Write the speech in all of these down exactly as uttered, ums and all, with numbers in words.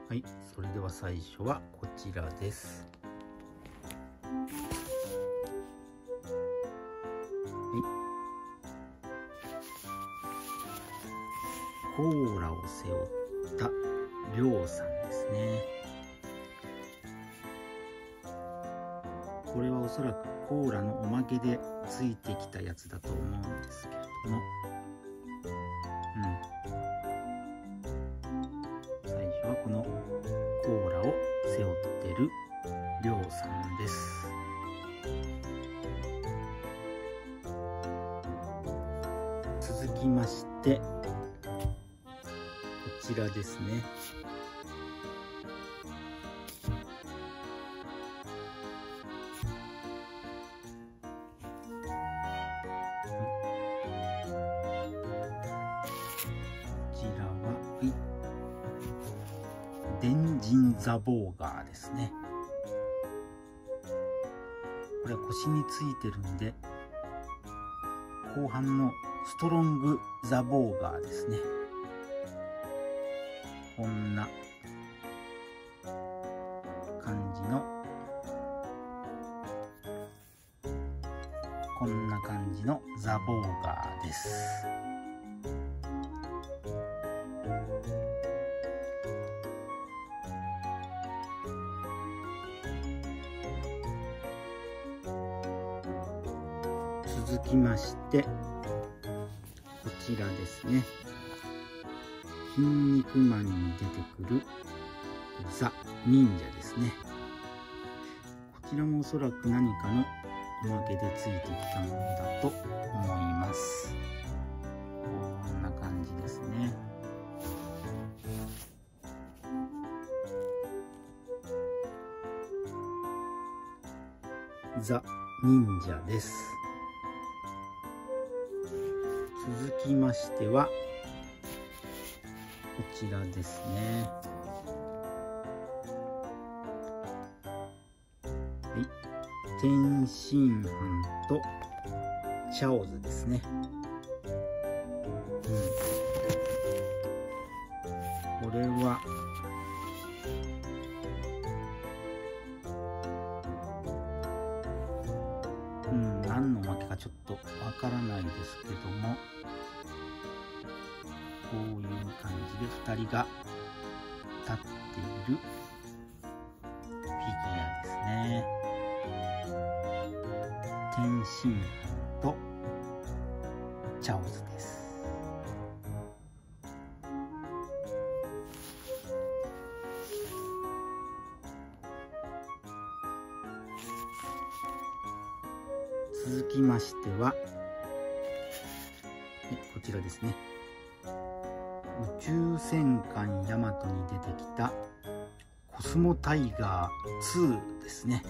はい、それでは最初はこちらです。はい、コーラを背負ったりょうさんですね。これはおそらくコーラのおまけでついてきたやつだと思うんですけれども、うん、最初はこのコーラを背負ってるりょうさんです。続きましてこちらですね。こちらは電人ザボーガーですね。これは腰についてるんで後半のストロングザボーガーですね。こんな感じのこんな感じのザボーガーです。続きましてこちらですね。筋肉マンに出てくるザ・忍者ですね。こちらもおそらく何かのおまけでついてきたものだと思います。こんな感じですね。ザ・忍者です。続きましてはこちらですね。はい、天津飯とチャオズですね。うん、これはうん、何のおまけかちょっとわからないですけども、こういう感じでふたりが立っているフィギュアですね。天津飯とチャオズです。続きましては、はい、こちらですね。宇宙戦艦ヤマトに出てきたコスモタイガーツーですね。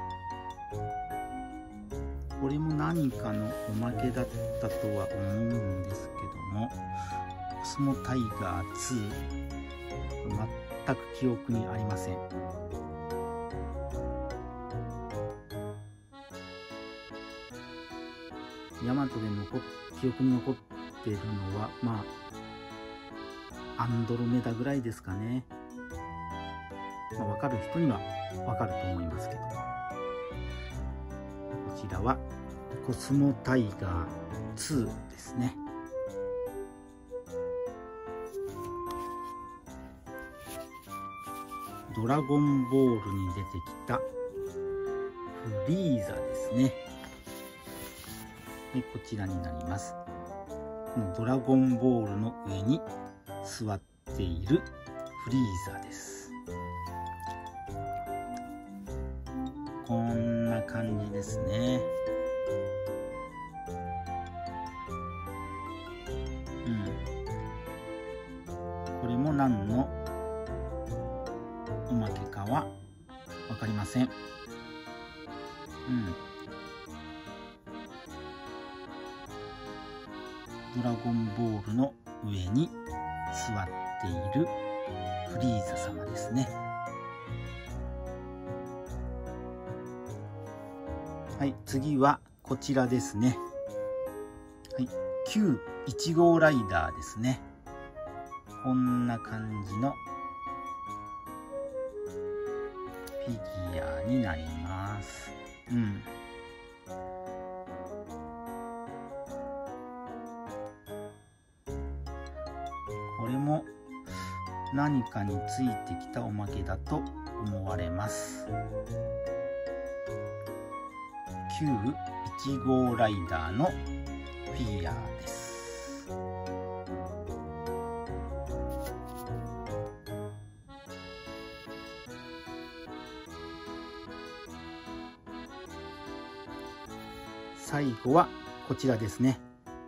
これも何かのおまけだったとは思うんですけども、コスモタイガーツー、これ全く記憶にありません。ヤマトで残っ記憶に残っているのはまあアンドロメダぐらいですかね。まあ、分かる人には分かると思いますけども、こちらはコスモタイガーツーですね。ドラゴンボールに出てきたフリーザですね。でこちらになります。このドラゴンボールの上に座っているフリーザです。こんな感じですね。うん。これも何のおまけかはわかりません。うん。ドラゴンボールの上に座っているフリーザ様ですね。はい、次はこちらですね。はい、旧いち号ライダーですね。こんな感じのフィギュアになります。うん。これも何かについてきたおまけだと思われます。旧いち号ライダーのフィギュアです。最後はこちらですね。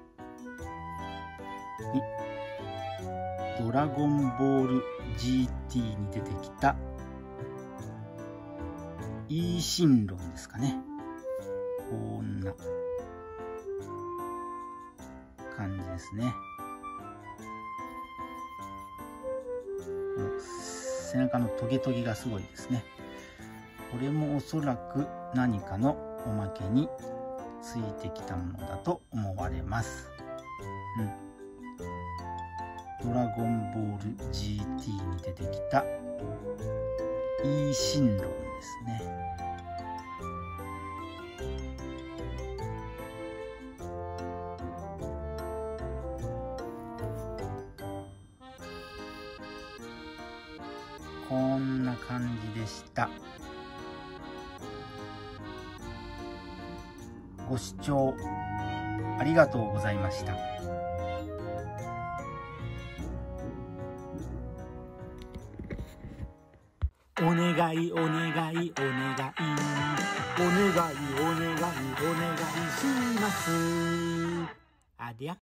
ドラゴンボール ジーティー に出てきたイーシンロンですかね。こんな感じですね。背中のトゲトゲがすごいですね。これもおそらく何かのおまけについてきたものだと思われます。うん、ドラゴンボール ジーティー に出てきたイーシンロンですね。こんな感じでした。ご視聴ありがとうございました。 お願いお願いお願いお願いお願いお願いします。ありゃ。